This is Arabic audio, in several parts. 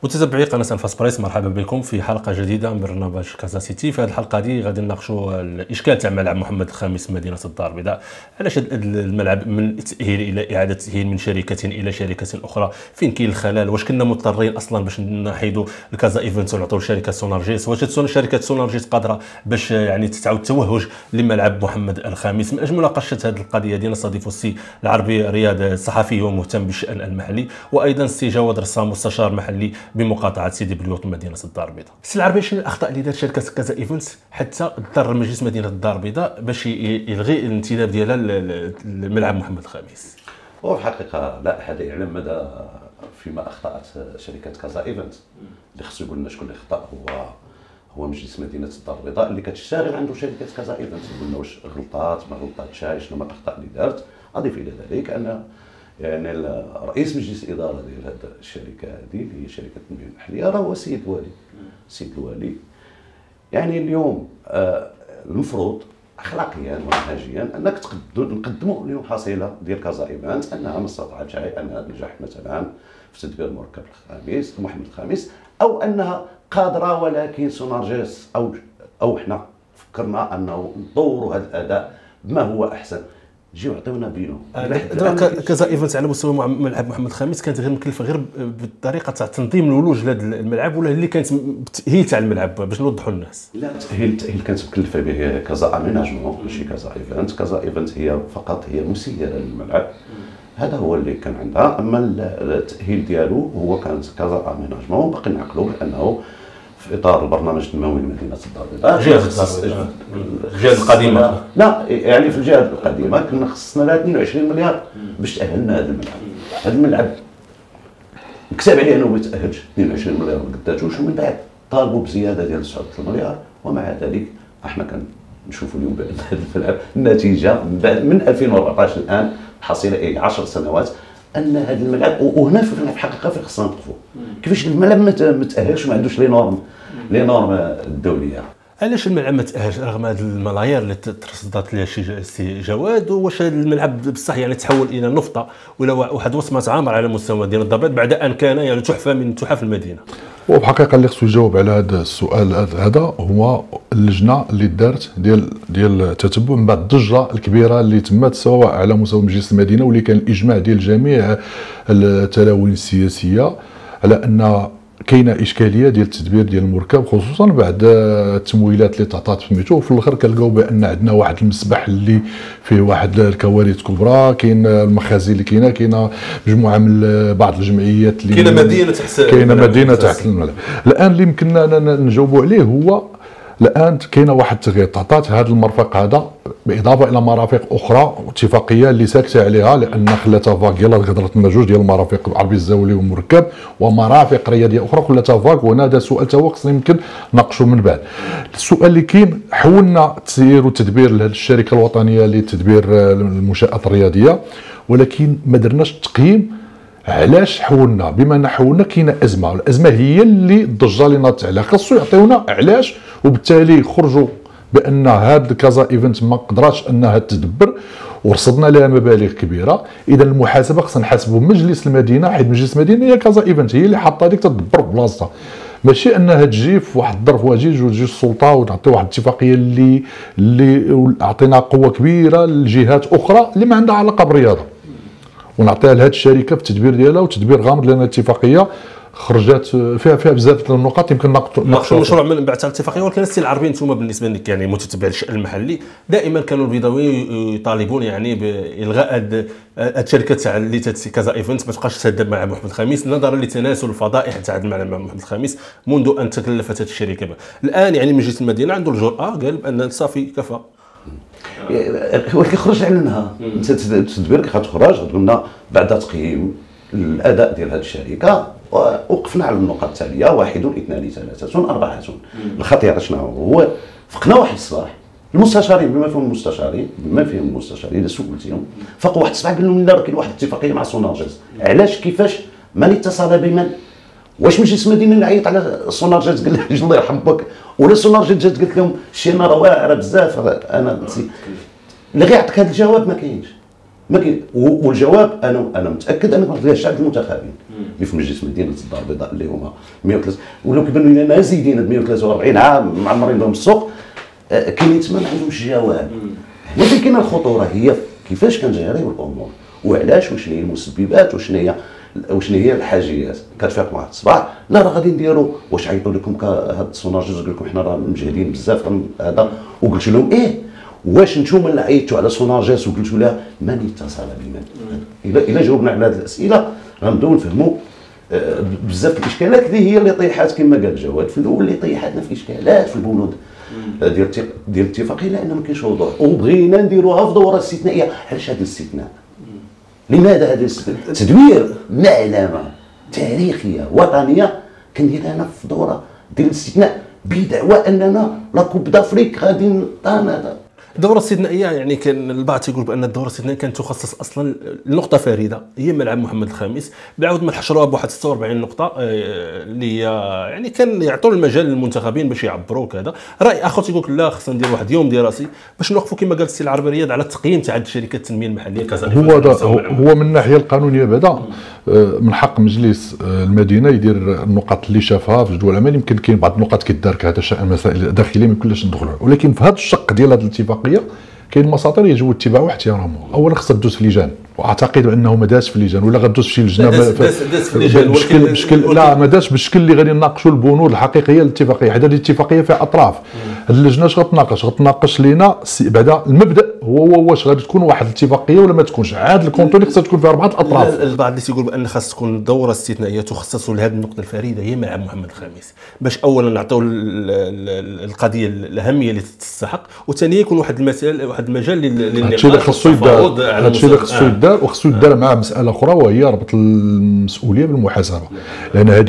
متتبعي قناه انفاس بريس، مرحبا بكم في حلقه جديده من برنامج كازا سيتي. في هذه الحلقه دي غادي نناقشوا الاشكال تاع ملعب محمد الخامس مدينه الدار البيضاء. علاش الملعب من التاهيل الى اعاده تاهيل من شركه الى شركه اخرى، فين كاين الخلل؟ واش كنا مضطرين اصلا باش نحيدوا الكازا ايفنت ونعطيو لشركه سونارجيس؟ واش شركه سونارجيس قادره باش يعني تعاود توهج لملعب محمد الخامس؟ من اجل مناقشه هذه القضيه دي نستضيف السي العربي رياض، صحفي ومهتم بالشان المحلي، وايضا السي جواد رسام، مستشار محلي بمقاطعه سيدي بليوط مدينه الدار البيضاء. السي العربي، شنو الاخطاء اللي دارت شركه كازا ايفنتس حتى اضطر مجلس مدينه الدار البيضاء باش يلغي الانتداب ديالها لملعب محمد الخامس؟ هو في الحقيقه لا احد يعلم مدى فيما اخطات شركه كازا ايفنتس. اللي خصو يقول لنا شكون اللي خطا هو مجلس مدينه الدار البيضاء اللي كتشتغل عنده شركه كازا ايفنتس. يقول لنا واش غلطات ما غلطاتش، شنو هما الاخطاء اللي دارت. اضيف الى ذلك ان يعني رئيس مجلس الاداره ديال هذه الشركه هذه اللي هي شركه التنميه المحليه راه هو السيد الوالي. السيد الوالي يعني اليوم المفروض اخلاقيا ومنهجيا انك نقدموا اليوم حصيله ديال كازا ايفنت انها ما استطاعتش انها تنجح مثلا في تدبير المركب الخامس محمد الخامس، او انها قادره ولكن سونارجيس او حنا فكرنا انه نطوروا هذا الاداء بما هو احسن. جيو عطيونا بينو. كازا ايفنت على مستوى ملعب محمد الخامس كانت غير مكلفه غير بالطريقه تاع تنظيم الولوج لهذا الملعب، ولا اللي كانت التاهيل تاع الملعب باش نوضحوا للناس؟ لا، التاهيل كانت مكلفه به كازا اميناجمون ماشي كازا ايفنت. كازا ايفنت هي فقط هي مسيره للملعب، هذا هو اللي كان عندها. اما التاهيل ديالو هو كان كازا اميناجمون. باقي نعقلوا بانه في اطار البرنامج التنموي لمدينه الدار البيضاء الجهه القديمه، لا يعني في الجهه القديمه كنا خصنا لها 22 مليار باش تاهلنا هذا الملعب. هذا الملعب كتب عليه انه ما يتاهلش، 22 مليار ما قداتوش، ومن بعد طالبوا بزياده ديال 9 مليار. ومع ذلك احنا كنشوفوا اليوم بان هذا الملعب النتيجه من 2014 الان حصيله 10 سنوات ان هذا الملعب. وهنا في الحقيقه في خصنا نوقفوا كيفاش الملعب ما تاهلش وما عندوش لي نورم الدوليه. علاش الملعب ما تاهلش رغم هذه الملايير اللي ترصدت لها السي جواد؟ واش هذا الملعب بصح يعني تحول الى نفطه ولا واحد وصمه عامر على مستوى مدينه الدار البيضاء بعد ان كان يعني تحفه من تحف المدينه؟ وبحقيقه اللي خصو يجاوب على هذا السؤال هذا هو اللجنه اللي دارت ديال التتبع من بعد الضجه الكبيره اللي تمت سواء على مستوى مجلس المدينه واللي كان الاجماع ديال جميع التلاوين السياسيه على ان كاينه اشكاليه ديال التدبير ديال المركب، خصوصا بعد التمويلات اللي تعطات سميتو. وفي الاخر كنلقاو بان عندنا واحد المسبح اللي فيه واحد الكوارث كبرى، كاين المخازن اللي كاينه مجموعه من بعض الجمعيات اللي كاينه مدينه تحت الملعب. الان اللي يمكننا نجاوبوا عليه هو الان كاينه واحد التغيير تعطات هذا المرفق هذا باضافه الى مرافق اخرى اتفاقيه اللي ساكته عليها، لان خلاتها فاك يلاه هضرت لنا جوج ديال المرافق العربي الزاولي والمركب ومرافق رياضيه اخرى خلاتها فاك. وهنا هذا السؤال تا هو خصنا يمكن ناقشوا من بعد. السؤال اللي كاين حولنا التسيير والتدبير لهذه الشركه الوطنيه لتدبير المنشات الرياضيه، ولكن ما درناش تقييم علاش حولنا. بما ان حولنا كاينه ازمه، الازمه هي اللي الضجه اللي ناضت عليها. خاصو يعطيونا علاش، وبالتالي خرجوا بان هاد كازا ايفنت ما قدراتش انها تدبر ورصدنا لها مبالغ كبيره. اذا المحاسبه خصنا نحاسبوا مجلس المدينه، حيت مجلس المدينه هي كازا ايفنت هي اللي حاطه هذيك تدبر بلاصتها، ماشي انها تجي في واحد الظرف وجيج وتجي السلطه وتعطي واحد الاتفاقيه اللي عطينا قوه كبيره لجهات اخرى اللي ما عندها علاقه بالرياضه، ونعطيها لهذه الشركه في التدبير ديالها وتدبير غامض. لان الاتفاقيه خرجت فيها بزاف النقاط يمكن ناقشوا المشروع من بعد الاتفاقيه. ولكن السي العربي، انتم بالنسبه لك يعني متتبع الشان المحلي، دائما كانوا البيضاويين يطالبون يعني بالغاء الشركه تاع اللي كازا ايفنت ما تبقاش تهدد مع محمد الخامس نظرا لتناسل الفضائح تاع الملعب مع محمد الخامس منذ ان تكلفت هذه الشركه. الان يعني مجلس المدينه عنده الجرأه قال بان صافي كفى. هو كيخرج علينا التدبير كتخرج غتقول لنا بعد تقييم الاداء ديال هذه الشركه وقفنا على النقط التاليه: 1 2 3 4. الخطيره شنو هو؟ فقنا واحد الصباح المستشارين بما فيهم المستشارين اللي سولتيهم فقوا واحد الصباح قال لهم لا، كاين واحد الاتفاقيه مع سونارجيس. علاش؟ كيفاش؟ من اتصل بمن؟ واش مجلس المدينه اللي عيط على سونارجيس قال له الله يرحم بك، ولا سونارجيس جات قالت لهم شينا راه واعره بزاف؟ انا اللي غيعطيك هذا الجواب ما كاينش. والجواب انا متاكد انك ما تلقاش عند المنتخبين. اللي في مجلس مدينه الدار البيضاء اللي هما 103 ولاو كيبانوا لنا زايدين 143 عام معمرين لهم السوق، كاينين تما ما عندهمش جواب. هنا فين كاينه الخطوره، هي كيفاش كنجيريو الامور وعلاش وشنو هي المسببات وشنو هي الحاجيات. كتفيق واحد الصباح لا راه غادي نديروا واش عيطوا لكم هاد السوناجوز قال لكم حنا راه مجهدين بزاف هذا، وقلت لهم واش نتوما اللي عيطتوا على سوناجيس وقلتوا لها من اتصل بمن؟ الا جاوبنا على هذه الاسئله غنبداو نفهموا بزاف الاشكالات اللي هي اللي طيحات كما قال جواد في الاول، اللي طيحاتنا في اشكالات في البنود ديال الاتفاقيه لان ما كاينش وضوح، وبغينا نديروها في دوره استثنائيه. علاش هذا الاستثناء؟ لماذا هذا الاستثناء؟ تدوير معلمه تاريخيه وطنيه كنديرها انا في دوره ديال الاستثناء بدعوى اننا لا كوب دافريك غادي نطانا. الدوره الاستثنائيه يعني كان البعض تيقول بان الدوره الاستثنائيه كانت تخصص اصلا لنقطه فريده هي ملعب محمد الخامس، بعد ما حشروها بواحد 46 نقطه اللي يعني كان يعطوا المجال للمنتخبين باش يعبروا كذا. راي اخر تيقول لك لا خصنا ندير واحد يوم دراسي باش نوقفوا كما قال السي العربي رياض على التقييم تاع شركات التنميه المحليه كذا. هو من الناحيه القانونيه بعدا من حق مجلس المدينه يدير النقاط اللي شافها في جدول العمل. يمكن كاين بعض النقاط كيدار هذا شان مسائل داخليه ما يمكنلاش ندخلوا، ولكن في هذا الشق ديال هذه الاتفاقيه كاين مساطر يجب اتباعها واحترامها. اولا خصها تدوز في لجان، واعتقد انه ما داز في لجان ولا غدوز في شي لجنه داز في لجان بشكل لا ما داش بالشكل اللي غادي نناقشوا البنود الحقيقيه للاتفاقيه. هذه الاتفاقيه فيها اطراف، هذه اللجنه اش غتناقش لينا بعدا المبدا هو واش غادي تكون واحد الاتفاقيه ولا ما تكونش. عاد الكونتوني خصها تكون فيها 4 اطراف. البعض اللي تيقول بان خاص تكون دوره استثنائيه تخصص لهذه النقطه الفريده هي ملعب محمد الخامس باش اولا نعطيو القضيه الاهميه اللي تستحق، وثانيا يكون واحد المسائل واحد المجال للنقاش. هادشي اللي خصو يدار وخصو يدار مع مساله اخرى وهي ربط المسؤوليه بالمحاسبه، لان هذه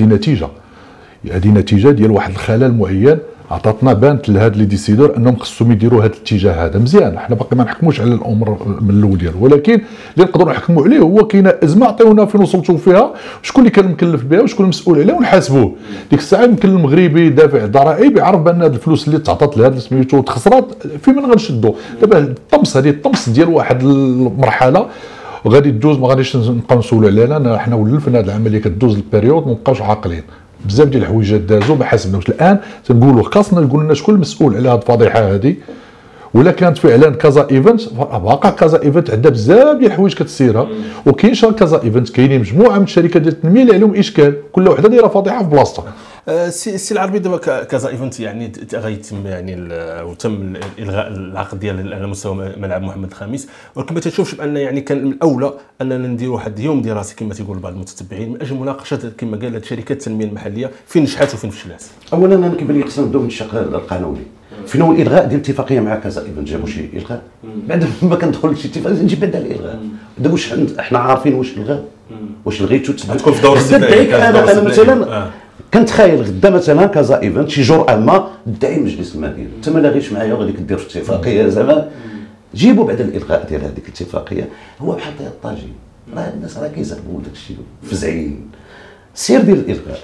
نتيجه ديال واحد الخلل معين عطاتنا بانت لهاد لي ديسيدور انهم خصهم يديروا هذا الاتجاه هذا. مزيان حنا باقي ما نحكموش على الامر من الاول ديالو، ولكن اللي نقدروا نحكموا عليه هو كاينه ازمه عطيونا فين وصلتوا فيها، شكون اللي كان مكلف بها وشكون المسؤول عليها ونحاسبوه. ديك الساعه يمكن المغربي دافع الضرائب يعرف بان هاد الفلوس اللي تعطات لهاد سميتو تخسرات في من غنشدوا. دابا الطمس ديال واحد المرحله وغادي تدوز ما غاديش نبقاو نسولوا علينا حنا ولفنا هذه العمليه كدوز البيريود ما نبقاوش عاقلين. بزاف ديال الحويجات دازوا ما حاسبناوش. الان تنقولوا خاصنا نقول لنا شكون المسؤول على هذه الفضيحه هذه. ولا كانت فعلا كازا ايفنت واقع كازا ايفنت عندها بزاف ديال الحوايج كتسيرها، وكاين كازا ايفنت كاينين مجموعه من الشركات ديال التنميه اللي عليهم اشكال كل وحده دايره فضيحه في بلاصتها. السي العربي دابا كازا ايفنت يعني غيتم يعني وتم الغاء العقد ديال على مستوى ملعب محمد الخامس، ولكن ما تشوفش بان يعني كان من الاولى اننا نديروا واحد يوم دراسي كما تيقول بعض المتتبعين من اجل مناقشه كما قال شركات التنميه المحليه فين نجحات وفين فشلات؟ اولا انا كيبان لي خصنا نبداو من الشق القانوني. فين هو الالغاء ديال الاتفاقيه مع كازا ايفنت؟ جابوا شي الغاء بعد ما كندخل لشي اتفاقيه نجيب بعدا الالغاء. دابا واش حنا عارفين واش الغاء واش لغيتو تكون في دور استثنائي؟ انا مثلا كنتخيل غدا مثلا كازا ايفنت شي جرأه ما تدعي مجلس المدينه انت ما لاغيش معايا وغادي كدير في اتفاقيه زعما جيبوا بعد الالغاء ديال هذيك الاتفاقيه. هو بحال طيب الطاجين راه الناس راه كيزعموا داك الشيء فزعين. سير ديال الالغاء،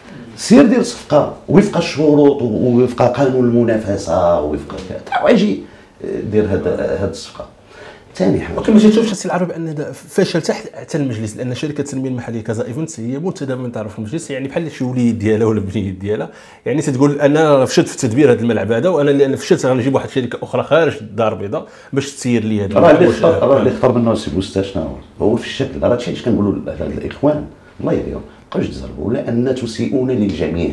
سير ديال الصفقه وفق الشروط ووفق قانون المنافسه ووفق حوايج دير هاد الصفقه. ثاني حاجه ولكن ما تشوفش السي العربي بان هذا فشل حتى المجلس، لان شركه التنميه المحليه كازا ايفنت هي منتدى من طرف المجلس يعني بحال شي وليد ديالها ولا بنيت ديالها. يعني تتقول انا فشلت في تدبير هذا الملعب هذا وانا لان فشلت غنجيب واحد الشركه اخرى خارج الدار البيضاء باش تسير لي هذا. راه اللي اختار منه السي بوستا شنو هو في الشكل. راه هادشي علاش كنقولوا لهاد الاخوان الله يهديهم بقاوش تزربوا لان تسيئون للجميع.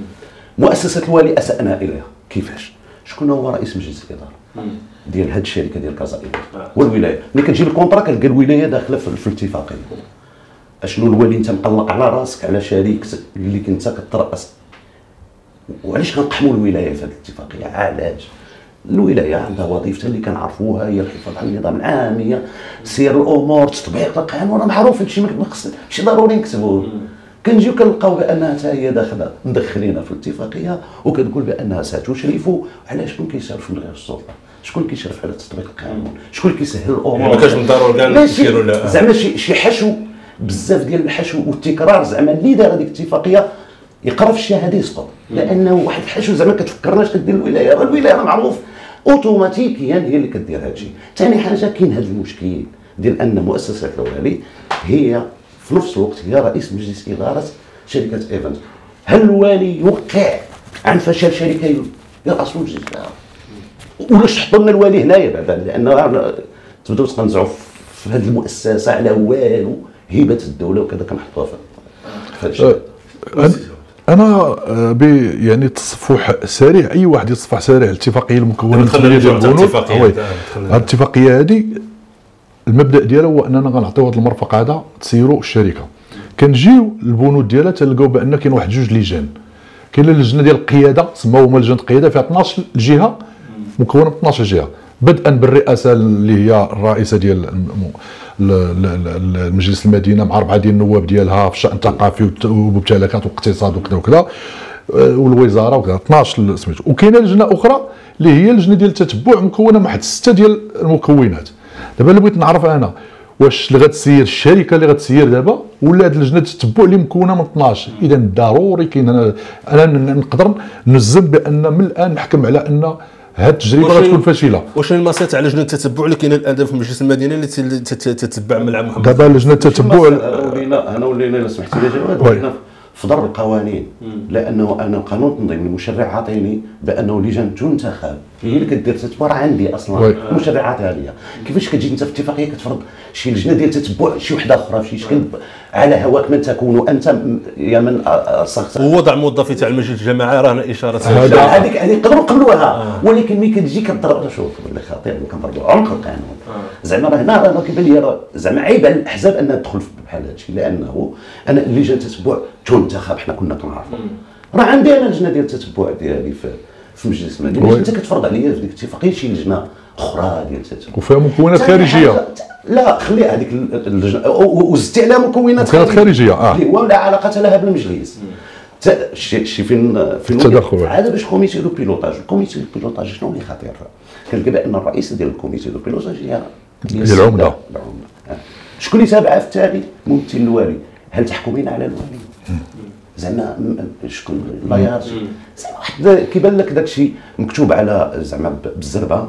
مؤسسه الوالي اسانا اليها. كيفاش؟ شكون هو رئيس مجلس الاداره ديال هاد الشركه ديال كازا ايفنت؟ والولايه. ملي كتجي الكونطرا كتلقى الولايه داخله في الاتفاقيه. اشنو الوالي انت مقلق على راسك على شريك اللي كنت كترأس؟ وعلاش كنقحموا الولايه في هذه الاتفاقيه؟ علاش؟ الولايه عندها وظيفتها اللي كنعرفوها هي الحفاظ على النظام العام، هي سير الامور، تطبيق القانون. راه معروف هادشي ما خصناش ماشي ضروري نكتبوه. كنجيو كنلقاو بانها حتى هي داخله مدخلينها في الاتفاقيه وكتقول بانها ستشرف. علاش شكون كيشرف من غير السلطه؟ شكون كيشرف على تطبيق القانون؟ شكون اللي كيسهل الامور؟ ما كاش من ضروري كاع نديروا لا زعما شي حشو بزاف ديال الحشو والتكرار. زعما اللي دار هذيك الاتفاقيه يقرا في الشهاده يسقط، لانه واحد الحشو زعما كتفكرناش كدير الولايه. راه الولايه راه معروف اوتوماتيكيا هي اللي كدير هذا الشيء. ثاني حاجه كاين هذا المشكل ديال ان مؤسسه الوالي هي في نفس الوقت هي رئيس مجلس اداره شركه ايفنت. هل الوالي يوقع عن فشل شركه يرأس مجلس الاداره؟ ولاش تحطوا لنا الوالي هنايا بعدا، لان تبداو تقنزعوا في هذه المؤسسه على والو هيبه الدوله وكذا كنحطوها في هذا الشيء. انا يعني تصفح سريع، اي واحد يتصفح سريع الاتفاقيه المكونه خلينا نرجعوا البنود. الاتفاقيه هذه المبدا ديالها هو اننا غنعطيو هذا المرفق هذا تسيروا الشركه. كنجيو البنود ديالها تلقاو بان كاين واحد جوج لجان. كاين اللجنه ديال القياده سموهم لجنه القياده فيها 12 جهه مكونه من 12 جهه، بدءا بالرئاسه اللي هي الرئيسه ديال المجلس المدينه مع 4 ديال النواب ديالها في الشان الثقافي وممتلكات واقتصاد وكذا وكذا، والوزاره وكذا 12 سميتو. وكاينه لجنه اخرى اللي هي لجنه ديال التتبع مكونه من واحد 6 ديال المكونات. دابا اللي بغيت نعرف انا واش اللي غتسير الشركه اللي غتسير دابا ولا هاد لجنه التتبع اللي مكونه من 12؟ اذا ضروري كاين انا نقدر نجزم بان من الان نحكم على ان هذه التجربه غتكون فاشله. واش المسات على لجنه التتبع اللي كاينه الان في مجلس المدينه اللي تتبع ملعب محمد؟ دابا لجنه التتبع انا ولينا الا سمحتي لي جواد في ضرب القوانين، لانه انا القانون التنظيمي المشرع عاطيني بانه لجان تنتخب هي اللي كدير التتبع، راه عندي اصلا المشرع عاطيها ليا. كيفاش كتجي انت في اتفاقيه كتفرض شي لجنه ديال التتبع شي وحده اخرى في شي شكل على هواك من تكون انت يا من صغت ووضع موظفي تاع المجلس الجماعي راه اشاره هذيك نقدروا نقبلوها، ولكن ملي كتجي كضرب شوف اللي خطير كنضربوا عمق القانون. زعما راه هنا راه كيبان لي زعما عيب على الاحزاب انها تدخل بحال هذا الشيء، لانه انا لجنه التتبع تنتخب حنا كنا كنعرفوا. راه عندي انا لجنه ديال التتبع ديالي في مجلس المدينه، انت كتفرض عليا في ديك الاتفاقيه شي لجنه اخرى ديال التتبع وفيها مكونات خارجيه. لا خلي هذيك اللجنه وزدتي عليها مكونات خارجيه اللي هو لا علاقه لها بالمجلس. شي فين التدخل هذا باش كوميتي دو بيلوتاج. الكوميتي دو بيلوتاج شنو اللي خطير؟ كنلقى بان الرئيس ديال الكوميتي دو بيلوتاج هي العمده. شكون اللي تابعه في التالي؟ ممثل الوالي. هل تحكمين على الوالي؟ زعما شكون لايار؟ زعما واحد كيبان لك داك الشيء مكتوب على زعما بالزربه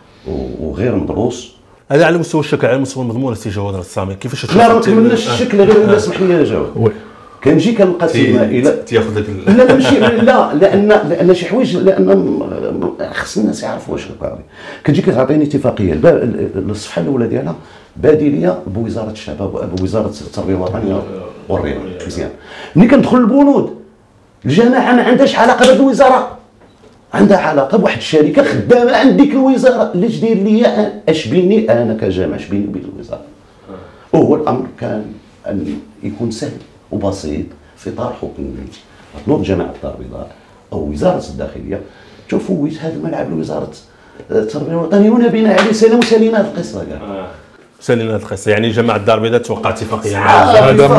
وغير مدروس. هذا على مستوى الشكل، على مستوى المضمون السي جواد الصامي كيفاش لا ما كملناش الشكل غير ولا اسمح لي جواد. كنجي كنقسم الى تاخذ لك لا ماشي لا لان شي حوايج لان خص الناس يعرفوا واش القضيه. كتجي كتعطيني اتفاقيه الصفحه الاولى ديالها باديه بوزاره الشباب بوزاره التربيه الوطنيه والرياضه. مزيان ملي كندخل البنود الجماعه ما عندهاش علاقه بهذه الوزاره، عندها علاقه بواحد الشركه خدامه عند ديك الوزاره اللي تدير ليا اش بيني انا كجامع اش بيني وبين الوزاره. وهو الامر كان ان يكون سهل وبسيط في اطار حكومي تنوض جماعه الدار البيضاء او وزاره الداخليه تفوت هذا الملعب لوزاره التربيه الوطنيه ونبينا عليه سلام وسالينا هذه القصه كاع. سالينا هذه القصه يعني جماعه الدار البيضاء توقع اتفاقيه هذا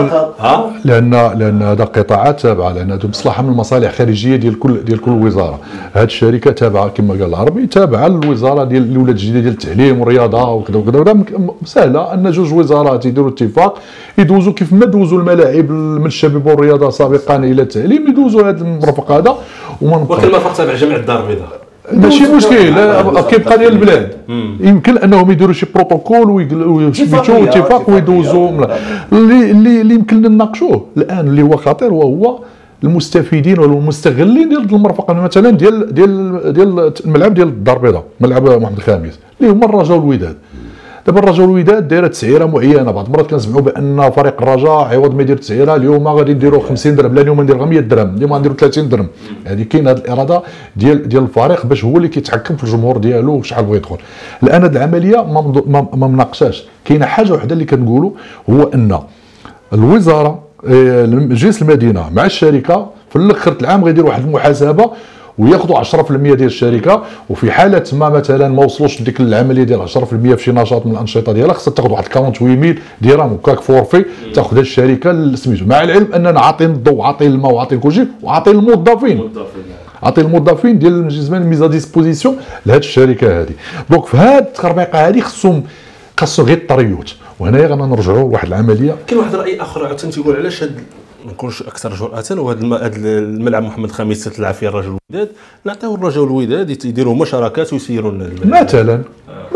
من لان هذا قطاعات تابعه، لان هذو مصلحه من المصالح الخارجيه ديال كل وزاره. هذه الشركه تابعه كما قال العربي تابعه للوزاره ديال الولاد الجديده ديال التعليم والرياضه وكذا وكذا. سهله ان جوج وزارات يديروا اتفاق يدوزوا كيف ما دوزوا الملاعب من الشباب والرياضه سابقا الى التعليم يدوزوا هذا المرفق هذا. ولكن المرفق تابع جميع الدار البيضاء ماشي مشكل، كيبقى ديال البلاد. يمكن انهم يديروا شي بروتوكول ويثبتوا اتفاق ويدوزوا. اللي يمكن نناقشوه الان اللي هو خطير وهو المستفيدين ولا المستغلين ديال المرفق، مثلا ديال الملعب ديال الدار البيضاء ملعب محمد الخامس اللي هما الرجاء والوداد. دابا الرجاء والوداد دايره تسعيره معينه، بعض المرات كنسمعوا بان فريق الرجاء عوض ما يدير تسعيره اليوم غادي نديروا 50 درهم، لا اليوم ندير 100 درهم، اليوم غنديروا 30 درهم. يعني كاين هذه الاراده ديال الفريق باش هو اللي كيتحكم في الجمهور ديالو وشحال بغى يدخل. الان هذه العمليه ما مناقشاش. كاينه حاجه وحده اللي كنقولوا هو ان الوزاره مجلس المدينه مع الشركه في الاخر العام غيديروا واحد المحاسبه وياخذوا 10% ديال الشركه، وفي حاله ما مثلا ما وصلوش لديك العمليه ديال 10% في شي نشاط من الانشطه ديالها خصها تاخذ واحد 48000 درهم وكاك فورفي تاخذها الشركه سميتو، مع العلم اننا عاطين الضوء عاطين الماء وعاطين كلشي وعاطين الموظفين ديال المجلس ميزا ديسبوزيسيون لهاد الشركه هذه. دونك في هاد التخربيقه هذه خصهم غير الطريوت. وهنايا غادي نرجعوا لواحد العمليه. كاين واحد الراي اخر عاوتاني تيقول علاش هاد ما نكونش اكثر جرأة وهذا الملعب محمد الخامس تلعب فيه الرجل الوداد نعطيو الرجل الوداد يديروا هما شراكات ويسيروا مثلا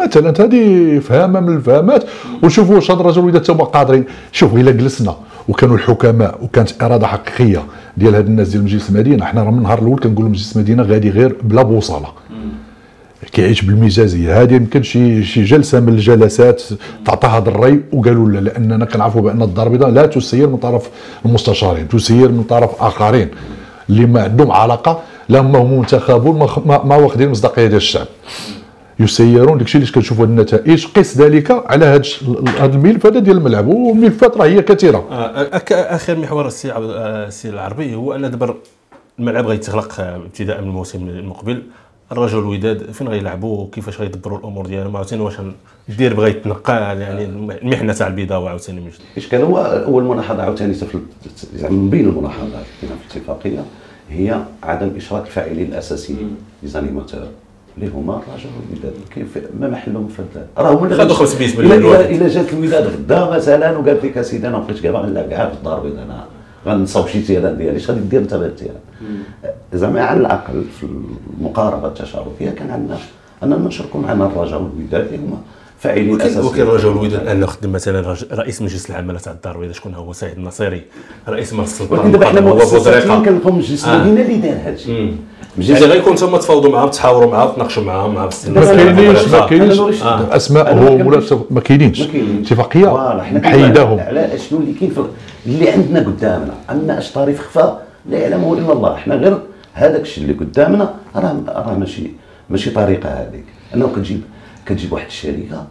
مثلا هذه فهمه من الفهمات. ونشوفوا واش هاد الرجل الوداد هما قادرين. شوف الا جلسنا وكانوا الحكماء وكانت اراده حقيقيه ديال هاد الناس ديال مجلس المدينه، حنا راه من النهار الاول كنقولوا مجلس المدينه غادي غير بلا بوصله، كيعيش بالمزاجيه هذه. يمكن شي جلسه من الجلسات تعطى هذا الراي وقالوا لا، لاننا كنعرفوا بان الدار البيضاء لا تسير من طرف المستشارين، تسير من طرف اخرين اللي ما عندهم علاقه، لا هما منتخبون ما واخدين المصداقيه ديال الشعب، يسيرون داكشي اللي كنشوفوا النتائج. قيس ذلك على هذا الملف هذا ديال الملعب، والملفات راه هي كثيره. اخر محور السي العربي هو ان دابا الملعب غيتغلق ابتداء من الموسم المقبل. الرجل الوداد فين غيلعبوا وكيفاش غيدبروا الامور ديالهم؟ عاوتاني واش الدير بغى يتنقى يعني المحنه تاع البيضاوي عاوتاني من جديد؟ الاشكال هو اول ملاحظه عاوتاني زعما من بين الملاحظات اللي في الاتفاقيه هي عدم اشراك الفاعلين الاساسيين لزانيماتور اللي هما الرجل والوداد. كيف ما محلهم في راه هما اللي خدوا 500 مليون. الا جات الوداد غدا مثلا وقالت لك اسيدي انا بقيت كاع باغي نلعب كاع في الدار البيضاء، انا غنصاوب شي تيران ديالي، اش غادي دير انت بهذا التيران؟ زعما على الاقل في المقاربه التشاركيه كان عندنا اننا نشاركوا معنا الرجاء والوداد اللي هما فاعلين اساسيين. وكاين الرجاء والوداد انه خدم مثلا رئيس مجلس العماله تاع الدار البيضاء شكون هو؟ سعيد النصيري، رئيس مجلس السلطنه. ولكن دابا حنا مؤسساتيين كنلقاو مجلس المدينه اللي دار هذا الشيء. يعني غيكون نتوما تفاوضوا معاهم، تحاوروا معاهم، تناقشوا معاهم مع ما كاينينش اسماء ما كاينينش اتفاقيه محيداهم. على شنو اللي كاين اللي عندنا قدامنا، عندنا اش طريف خفا لا يعلمه الا الله. حنا غير هذاك الشيء اللي قدامنا راه ماشي طريقه هذيك، انه كتجيب واحد الشركه.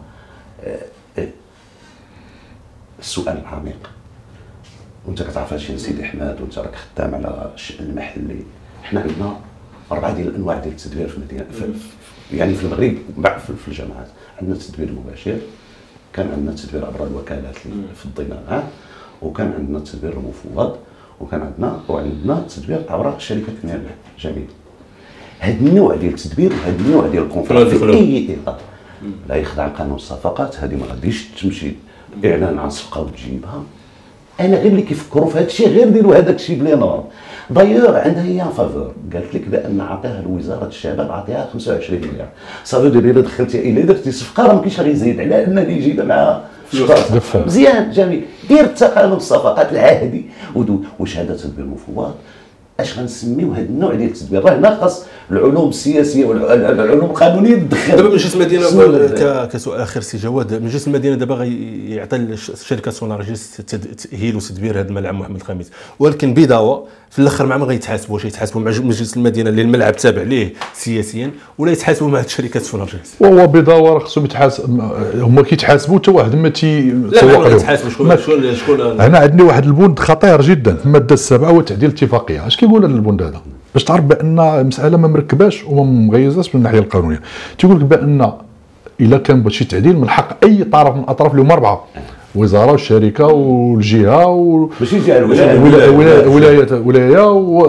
السؤال العميق وانت كتعرف هادشي سيدي احمد، وانت راك خدام على الشأن المحلي. حنا عندنا 4 ديال الانواع ديال التدبير في المدينه، يعني في المغرب في الجامعات. عندنا التدبير المباشر، كان عندنا التدبير عبر الوكالات اللي في الضمانات، وكان عندنا التدبير المفوض، وعندنا التدبير عبر شركه المياه. جميل. هاد النوع ديال التدبير وهاد النوع ديال الكونترا في اي اطار لا يخضع قانون الصفقات. هذه ما غاديش تمشي اعلان عن صفقه وتجيبها. انا غير اللي كيفكروا في هذا الشيء غير ديروا هذاك الشيء بلي نورم. دايور عندها هي فافور، قالت لك بان عطيها لوزاره الشباب، عطيها 25 مليار. صافي دير الا دخلتي الا درتي صفقه راه ما كاينش غيزيد على ان اللي يجيبها معها فلوس. مزيان جميل، دير قانون الصفقات العادي وشهاده تدبير مفوض. اش غنسميو هذا النوع ديال التدبير؟ راه هنا خاص العلوم السياسيه والعلوم القانونيه تدخل. دابا مجلس المدينه كسؤال اخر سي جواد، مجلس المدينه دابا غيعطي لشركه سونارجيس تاهيل وتدبير هذا الملعب محمد الخامس، ولكن بيضاوه في الاخر مع من غيتحاسبوا؟ واش يتحاسبوا مع مجلس المدينه اللي الملعب تابع ليه سياسيا، ولا يتحاسبوا مع شركه سونارجيس؟ وهو بيضاوه راه خصهم يتحاسب، هما كيتحاسبوا حتى واحد ما تيسوق لهم. لا يتحاسبوا شكون؟ انا عندي واحد البند خطير جدا في الماده 7 وتعديل الاتفاقيه. اش كيقول هذا البند هذا؟ باش تعرف بان المساله ما مركباش وما مغيزاش من الناحيه القانونيه. تيقول لك بان الا كان شي تعديل من حق اي طرف من الاطراف اللي هما 4، وزاره والشركه والجهه ماشي جهه ولايه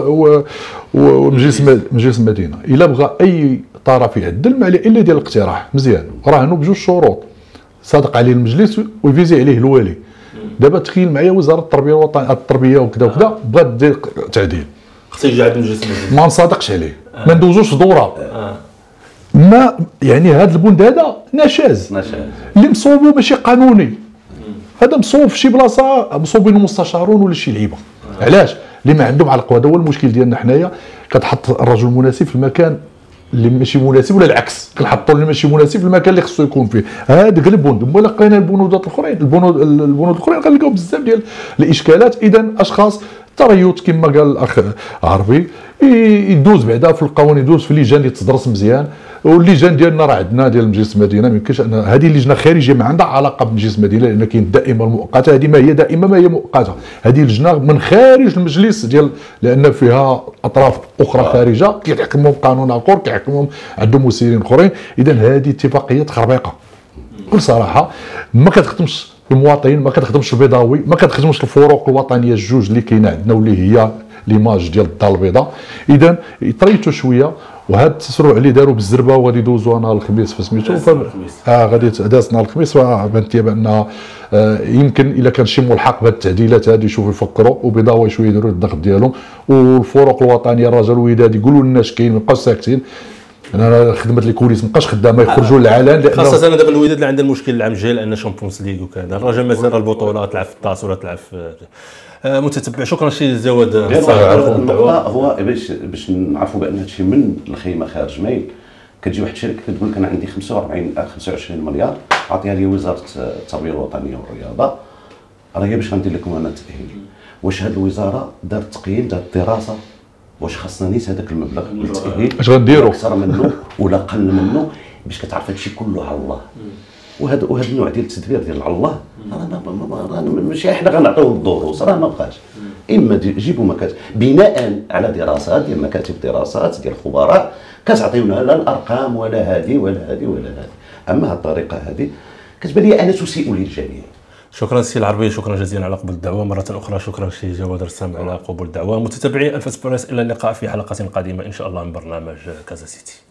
ومجلس المدينه. الا بغى اي طرف يعدل ما عليه الا ديال الاقتراح مزيان، راهنوا بجوج شروط صادق عليه المجلس ويفيزي عليه الوالي. دابا تخيل معايا وزاره التربيه وكذا وكذا بغات دير تعديل، خصو يجي عند مجلس المدينه، ما نصادقش عليه، ما ندوزوش دوره. ما يعني هذا البند هذا نشاز اللي مصوبو ماشي قانوني، هذا مصوب في شي بلاصه مصوبين المستشارون ولا شي لعيبه. علاش؟ اللي ما عندهم علاقه. هذا هو المشكل ديالنا حنايا، كتحط الرجل المناسب في المكان اللي ماشي مناسب، ولا العكس كنحطوا اللي ماشي مناسب في المكان اللي خصو يكون فيه. هذا غير البند. ولا لقينا البنودات الاخرين، البنود الاخرين غنلقاو بزاف ديال الاشكالات. اذا اشخاص تريوت كما قال الاخ عربي يدوز بعدا في القوانين، يدوز في اللجان اللي تدرس مزيان. واللجان ديالنا راه عندنا ديال مجلس المدينه، ما يمكنش ان هذه اللجنه خارجيه ما عندها علاقه بمجلس المدينه، لان كاين الدائمه المؤقته، هذه ما هي دائمه ما هي مؤقته. هذه لجنه من خارج المجلس ديال، لان فيها اطراف اخرى خارجه كيحكمهم قانون اخر، كيحكمهم عندهم مسيرين اخرين. اذا هذه اتفاقيه تخربيقه بكل صراحه، ما كتخدمش المواطنين، ما كتخدمش البيضاوي، ما كتخدمش الفروق الوطنيه الجوج اللي كاينه عندنا واللي هي ليماج ديال الدار البيضاء. اذا طريتو شويه، وهذا التسرع اللي داروا بالزربه وغادي يدوزوا نهار الخميس فسميتو غادي داز نهار الخميس. فبانت لي بان يمكن الا كان شي ملحق بهذه التعديلات هذه يشوفوا يفكروا، وبيضاوي شويه يديروا الضغط ديالهم، والفروق الوطنيه الرجل الوداد يقولوا لنا اش كاين، ما يبقاوش ساكتين. انا خدمه لي كوليس مابقاش خدامه يخرجوا للعلن، لانه خاصه انا دابا الوداد اللي عندها المشكل العام الجاي لان شامبيونز ليغ وكذا، الرجاء مازال البطوله تلعب في الطاس ولا تلعب في متتبع. شكرا سي جواد. النقطه هو باش نعرفوا بان هادشي من الخيمه خارج ميل. كتجي واحد الشركه كتقول لك انا عندي 25 مليار عطيها لي وزاره التربيه الوطنيه والرياضه، راهي باش غندير لكم انا التاهيل. واش هذه الوزاره دارت تقييم، دارت دراسه واش خاصنا نيت هذاك المبلغ للتاهيل، اش غنديروا اكثر منه ولا قل منه، باش كتعرف هادشي كله على الله. وهذا النوع ديال التدبير ديال على الله راه ماشي حنا غنعطيو الدروس، راه ما بقاش. اما جيبوا مكاتب بناء على دراسات ديال مكاتب دراسات ديال خبراء كتعطيونا لا الارقام ولا هذه ولا هذه ولا هذه. اما هذه الطريقه هذه كتبان لي انا تسيء للجميع. شكرا سي العربي، شكرا جزيلا على قبول الدعوه مره اخرى. شكرا سي جواد رسام على قبول الدعوه. متتبعي الف اسبريس، الى اللقاء في حلقه قادمه ان شاء الله من برنامج كازا سيتي.